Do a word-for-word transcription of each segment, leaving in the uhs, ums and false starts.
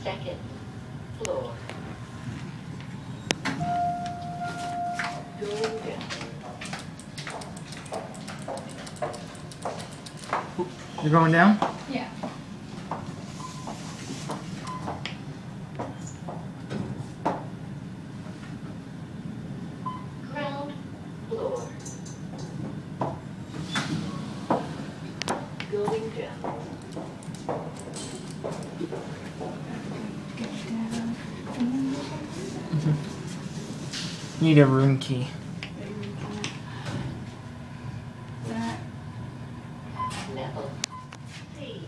Second floor. Going down. You're going down? Yeah. Ground floor. Going down. Mm-hmm. Need a room key. That. Level C.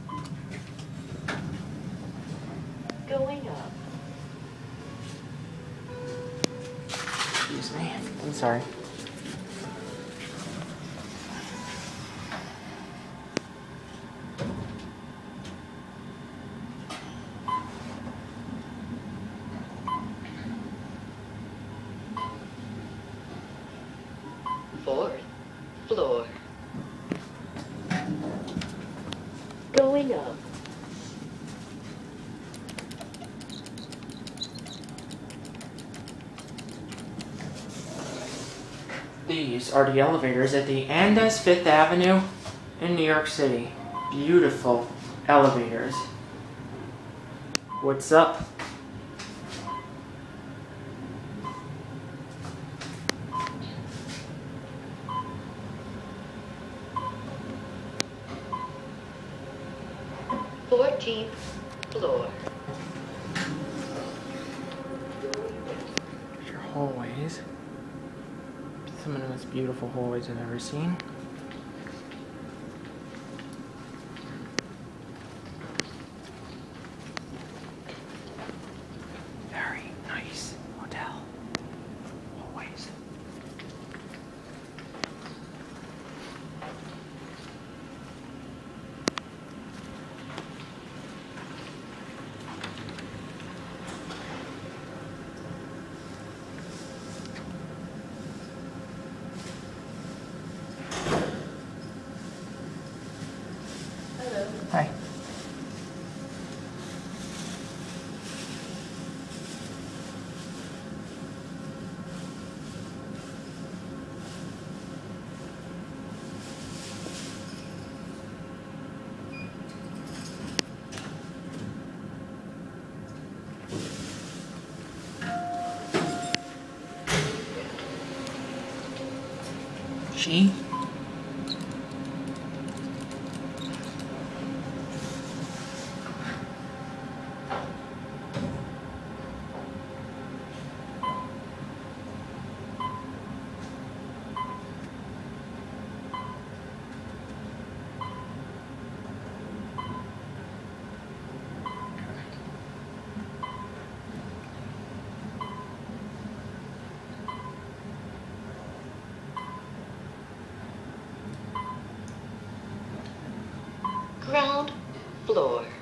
Going up. Excuse me. I'm sorry. Fourth floor. Going up. These are the elevators at the Andaz Fifth Avenue in New York City. Beautiful elevators. What's up? Fourteenth floor. Here's your hallways. Some of the most beautiful hallways I've ever seen. Very nice hotel. Hallways. Hi. She? Ground floor.